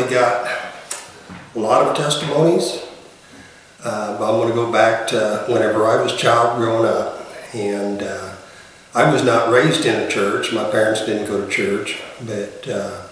really got a lot of testimonies. But I'm going to go back to whenever I was a child growing up. And I was not raised in a church. My parents didn't go to church. But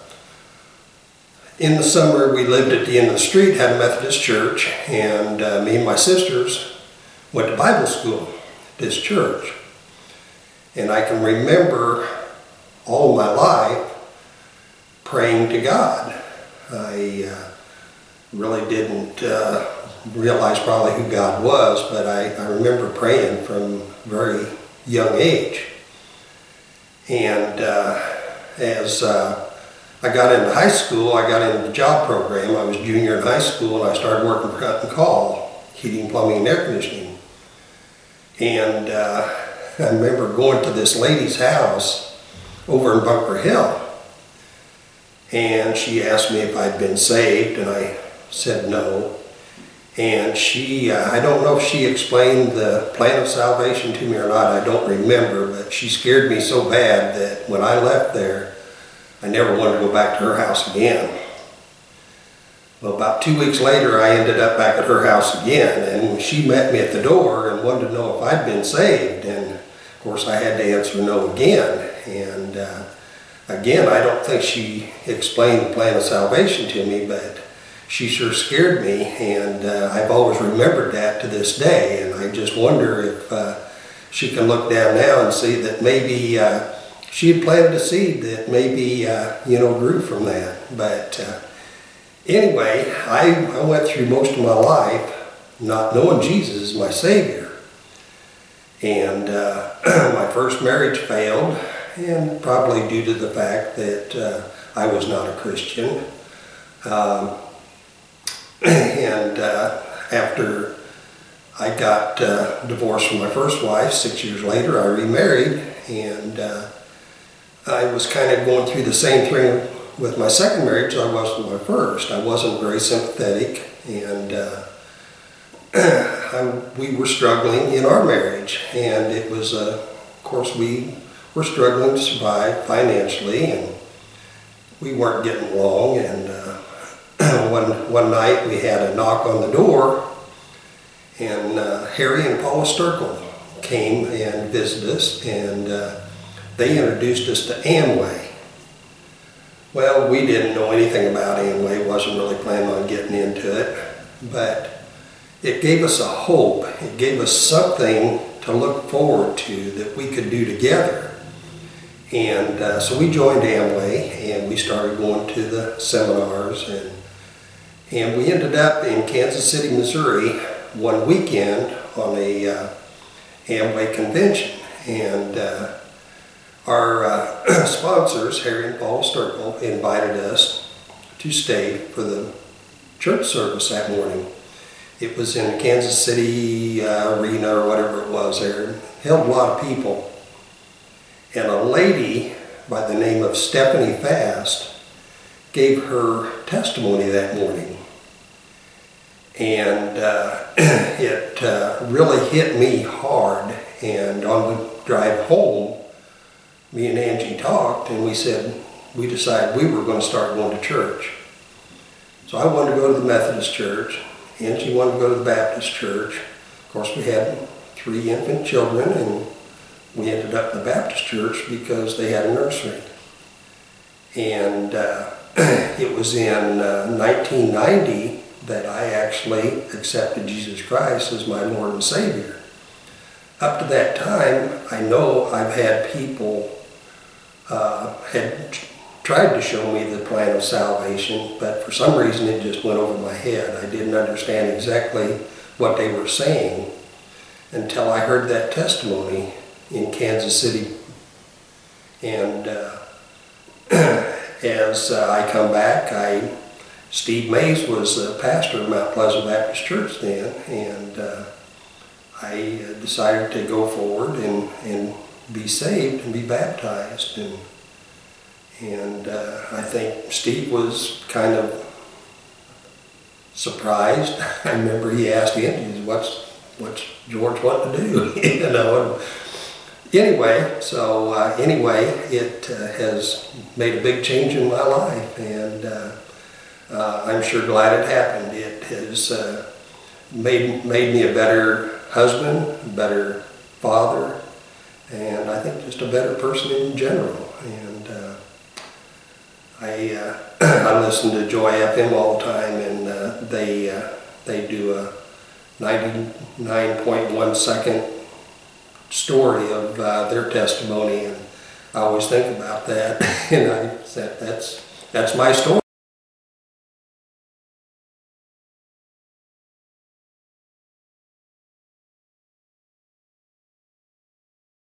in the summer, we lived at the end of the street, had a Methodist church. And me and my sisters went to Bible school at this church. And I can remember all my life praying to God. I really didn't realize probably who God was, but I remember praying from a very young age. And as I got into high school, I got into the job program. I was junior in high school, and I started working for Hunt & Call, heating, plumbing, and air conditioning. And I remember going to this lady's house over in Bunker Hill, and she asked me if I'd been saved, and I said no. And she, I don't know if she explained the plan of salvation to me or not, I don't remember, but she scared me so bad that when I left there, I never wanted to go back to her house again. Well, about 2 weeks later, I ended up back at her house again, and she met me at the door and wanted to know if I'd been saved. And of course, I had to answer no again. And again, I don't think she explained the plan of salvation to me, but she sure scared me, and I've always remembered that to this day. And I just wonder if she can look down now and see that maybe she had planted a seed that maybe grew from that. But anyway, I went through most of my life not knowing Jesus as my Savior. And my first marriage failed, and probably due to the fact that I was not a Christian. And after I got divorced from my first wife, 6 years later I remarried, and I was kind of going through the same thing with my second marriage as I was with my first. I wasn't very sympathetic, and we were struggling in our marriage, and it was, of course, we were struggling to survive financially, and we weren't getting along. And one night we had a knock on the door, and Harry and Paula Sturkle came and visited us, and they introduced us to Amway. Well, we didn't know anything about Amway, wasn't really planning on getting into it, but it gave us a hope. It gave us something to look forward to that we could do together. And so we joined Amway, and we started going to the seminars, and we ended up in Kansas City, Missouri one weekend on a Amway convention. And our sponsors, Harry and Paul Sturkle, invited us to stay for the church service that morning. It was in the Kansas City arena or whatever it was there. It held a lot of people. And a lady by the name of Stephanie Fast gave her testimony that morning. And it really hit me hard. And on the drive home, me and Angie talked, and we decided we were going to start going to church. So I wanted to go to the Methodist church. Angie wanted to go to the Baptist church. Of course, we had 3 infant children, and we ended up in the Baptist church because they had a nursery. And it was in 1990 that I actually accepted Jesus Christ as my Lord and Savior. Up to that time, I know I've had people had tried to show me the plan of salvation, but for some reason it just went over my head. I didn't understand exactly what they were saying until I heard that testimony in Kansas City. And as I come back, Steve Mays was the pastor of Mount Pleasant Baptist Church then, and I decided to go forward and be saved and be baptized. And I think Steve was kind of surprised. I remember he asked me, what's George want to do? Anyway, so it has made a big change in my life, and I'm sure glad it happened. It has made me a better husband, a better father, and I think just a better person in general. And I listen to Joy FM all the time, and they do a 99.1 second story of their testimony, and I always think about that, and I said that's my story.